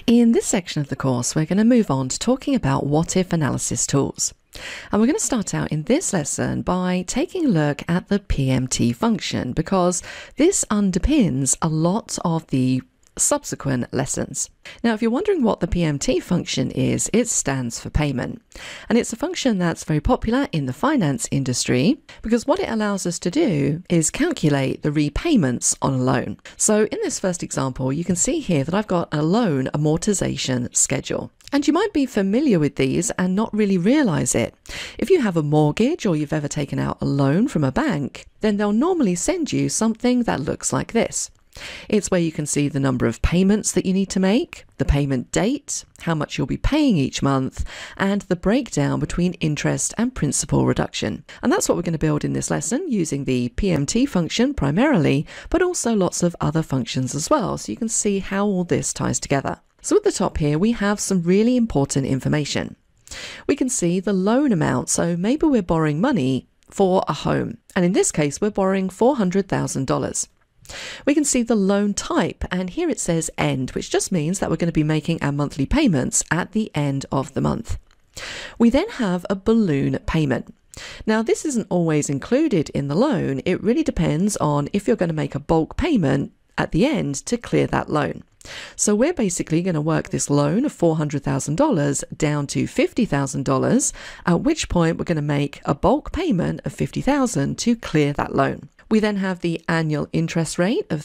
In this section of the course, we're going to move on to talking about what-if analysis tools. And we're going to start out in this lesson by taking a look at the PMT function, because this underpins a lot of the subsequent lessons. Now, if you're wondering what the PMT function is, it stands for payment. And it's a function that's very popular in the finance industry because what it allows us to do is calculate the repayments on a loan. So in this first example, you can see here that I've got a loan amortization schedule. And you might be familiar with these and not really realize it. If you have a mortgage or you've ever taken out a loan from a bank, then they'll normally send you something that looks like this. It's where you can see the number of payments that you need to make, the payment date, how much you'll be paying each month, and the breakdown between interest and principal reduction. And that's what we're going to build in this lesson using the PMT function primarily, but also lots of other functions as well, so you can see how all this ties together. So at the top here, we have some really important information. We can see the loan amount, so maybe we're borrowing money for a home, and in this case, we're borrowing $400,000. We can see the loan type, and here it says end, which just means that we're going to be making our monthly payments at the end of the month. We then have a balloon payment. Now, this isn't always included in the loan. It really depends on if you're going to make a bulk payment at the end to clear that loan. So we're basically going to work this loan of $400,000 down to $50,000, at which point we're going to make a bulk payment of $50,000 to clear that loan. We then have the annual interest rate of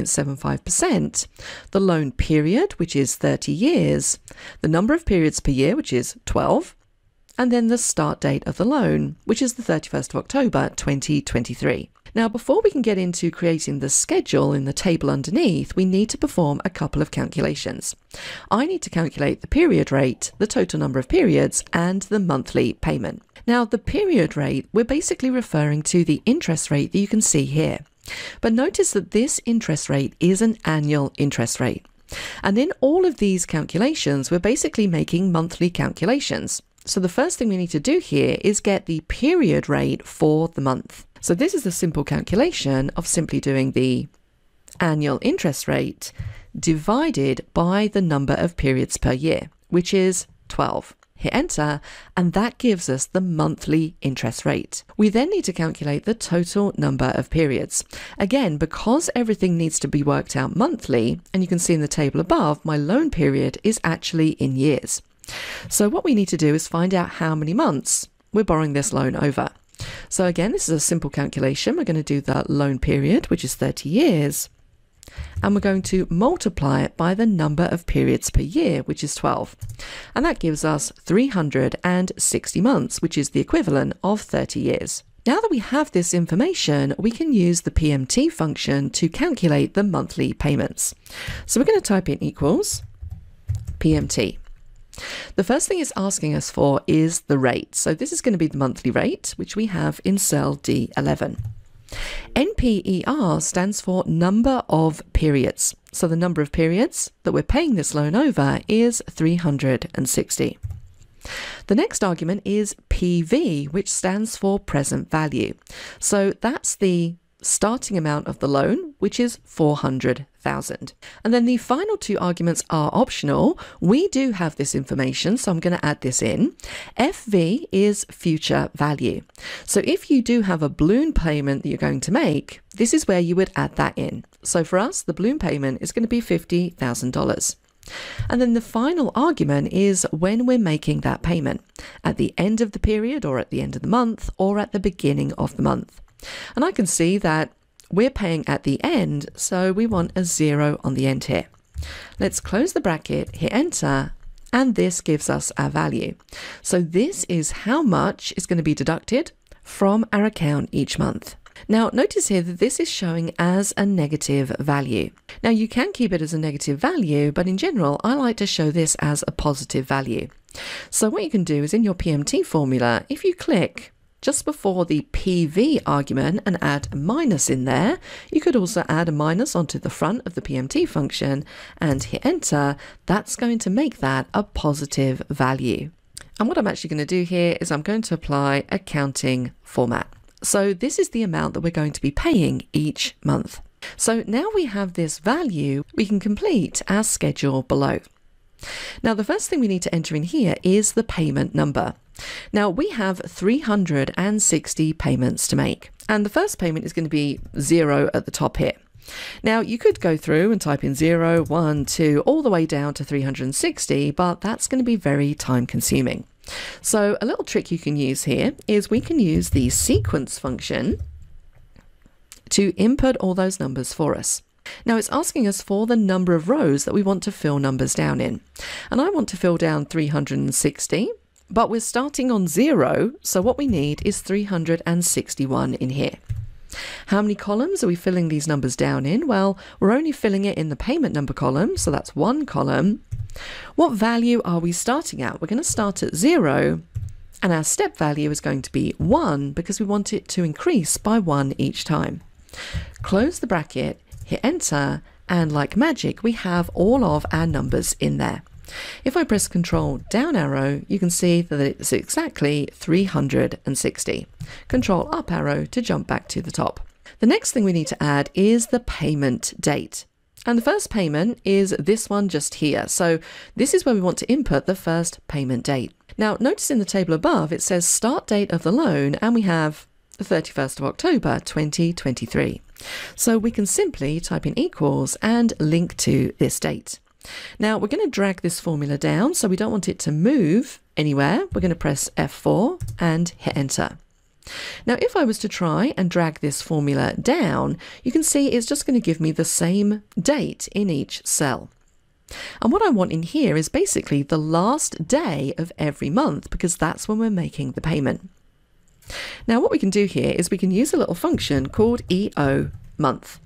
3.75%, the loan period, which is 30 years, the number of periods per year, which is 12, and then the start date of the loan, which is the 31st of October 2023. Now, before we can get into creating the schedule in the table underneath, we need to perform a couple of calculations. I need to calculate the period rate, the total number of periods, and the monthly payment. Now, the period rate, we're basically referring to the interest rate that you can see here. But notice that this interest rate is an annual interest rate. And in all of these calculations, we're basically making monthly calculations. So the first thing we need to do here is get the period rate for the month. So this is a simple calculation of simply doing the annual interest rate divided by the number of periods per year, which is 12. Hit enter, and that gives us the monthly interest rate. We then need to calculate the total number of periods. Again, because everything needs to be worked out monthly, and you can see in the table above, my loan period is actually in years. So what we need to do is find out how many months we're borrowing this loan over. So again, this is a simple calculation. We're going to do the loan period, which is 30 years, and we're going to multiply it by the number of periods per year, which is 12. And that gives us 360 months, which is the equivalent of 30 years. Now that we have this information, we can use the PMT function to calculate the monthly payments. So we're going to type in equals PMT. The first thing it's asking us for is the rate. So this is going to be the monthly rate, which we have in cell D11. NPER stands for number of periods. So the number of periods that we're paying this loan over is 360. The next argument is PV, which stands for present value. So that's the starting amount of the loan, which is 400,000. And then the final two arguments are optional. We do have this information, so I'm going to add this in. FV is future value. So if you do have a balloon payment that you're going to make, this is where you would add that in. So for us, the balloon payment is going to be $50,000. And then the final argument is when we're making that payment, at the end of the period or at the end of the month or at the beginning of the month. And I can see that we're paying at the end, so we want a 0 on the end here. Let's close the bracket, hit enter, and this gives us our value. So this is how much is going to be deducted from our account each month. Now, notice here that this is showing as a negative value. Now, you can keep it as a negative value, but in general, I like to show this as a positive value. So what you can do is in your PMT formula, if you click just before the PV argument and add a minus in there, you could also add a minus onto the front of the PMT function and hit enter. That's going to make that a positive value. And what I'm actually going to do here is I'm going to apply accounting format. So this is the amount that we're going to be paying each month. So now we have this value, we can complete our schedule below. Now, the first thing we need to enter in here is the payment number. Now, we have 360 payments to make, and the first payment is going to be 0 at the top here. Now, you could go through and type in 0, 1, 2, all the way down to 360, but that's going to be very time consuming. So a little trick you can use here is we can use the sequence function to input all those numbers for us. Now it's asking us for the number of rows that we want to fill numbers down in. And I want to fill down 360, but we're starting on 0, so what we need is 361 in here. How many columns are we filling these numbers down in? Well, we're only filling it in the payment number column, so that's one column. What value are we starting at? We're going to start at 0, and our step value is going to be 1 because we want it to increase by 1 each time. Close the bracket, hit enter, and like magic, we have all of our numbers in there. If I press Control down arrow, you can see that it's exactly 360. Control up arrow to jump back to the top. The next thing we need to add is the payment date. And the first payment is this one just here. So this is where we want to input the first payment date. Now, notice in the table above, it says start date of the loan, and we have the 31st of October, 2023. So we can simply type in equals and link to this date. Now we're going to drag this formula down, so we don't want it to move anywhere. We're going to press F4 and hit enter. Now if I was to try and drag this formula down, you can see it's just going to give me the same date in each cell. And what I want in here is basically the last day of every month, because that's when we're making the payment. Now what we can do here is we can use a little function called EO month.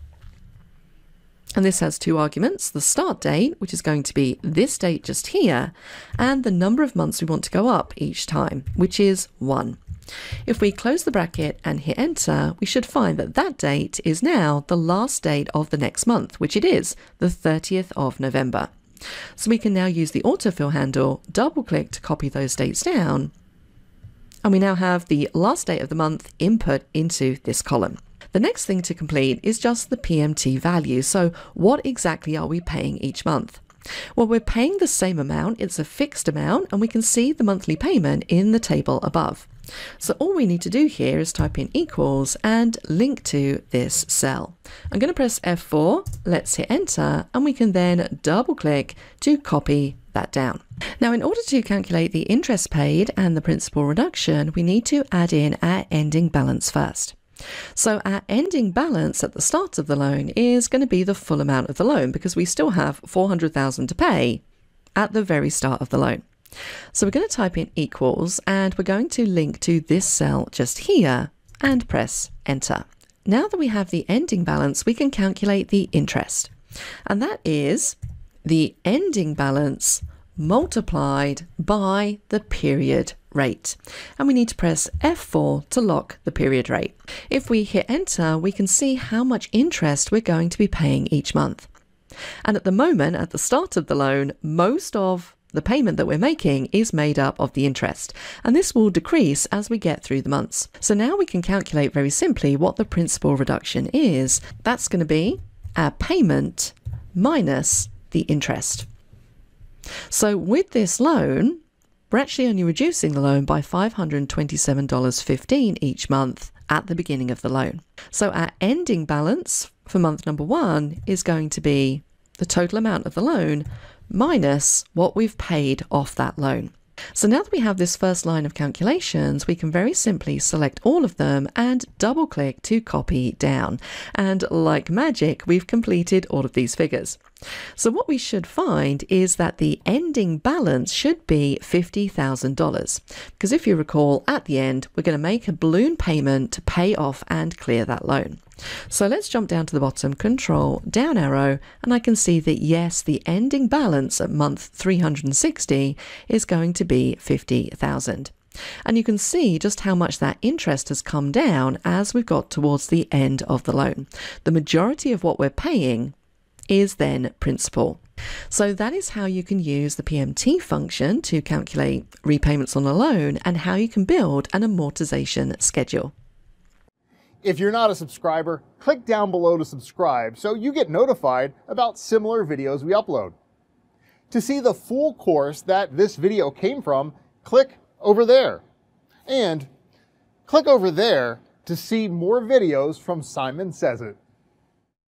And this has two arguments, the start date, which is going to be this date just here, and the number of months we want to go up each time, which is 1. If we close the bracket and hit enter, we should find that that date is now the last date of the next month, which it is, the 30th of November. So we can now use the autofill handle, double click to copy those dates down, and we now have the last date of the month input into this column. The next thing to complete is just the PMT value. So what exactly are we paying each month? Well, we're paying the same amount. It's a fixed amount, and we can see the monthly payment in the table above. So all we need to do here is type in equals and link to this cell. I'm going to press F4, let's hit enter, and we can then double click to copy that down. Now, in order to calculate the interest paid and the principal reduction, we need to add in our ending balance first. So our ending balance at the start of the loan is going to be the full amount of the loan, because we still have $400,000 to pay at the very start of the loan. So we're going to type in equals, and we're going to link to this cell just here and press enter. Now that we have the ending balance, we can calculate the interest, and that is the ending balance multiplied by the period rate. And we need to press F4 to lock the period rate. If we hit enter, we can see how much interest we're going to be paying each month. And at the moment, at the start of the loan, most of the payment that we're making is made up of the interest, and this will decrease as we get through the months. So now we can calculate very simply what the principal reduction is. That's going to be our payment minus the interest. So with this loan, we're actually only reducing the loan by $527.15 each month at the beginning of the loan. So our ending balance for month number 1 is going to be the total amount of the loan minus what we've paid off that loan. So now that we have this first line of calculations, we can very simply select all of them and double click to copy down. And like magic, we've completed all of these figures. So what we should find is that the ending balance should be $50,000. Because if you recall, at the end, we're going to make a balloon payment to pay off and clear that loan. So let's jump down to the bottom, control down arrow, and I can see that yes, the ending balance at month 360 is going to be $50,000. And you can see just how much that interest has come down as we've got towards the end of the loan. The majority of what we're paying is then principal. So that is how you can use the PMT function to calculate repayments on a loan, and how you can build an amortization schedule. If you're not a subscriber, click down below to subscribe so you get notified about similar videos we upload. To see the full course that this video came from, click over there. And click over there to see more videos from Simon Sez IT.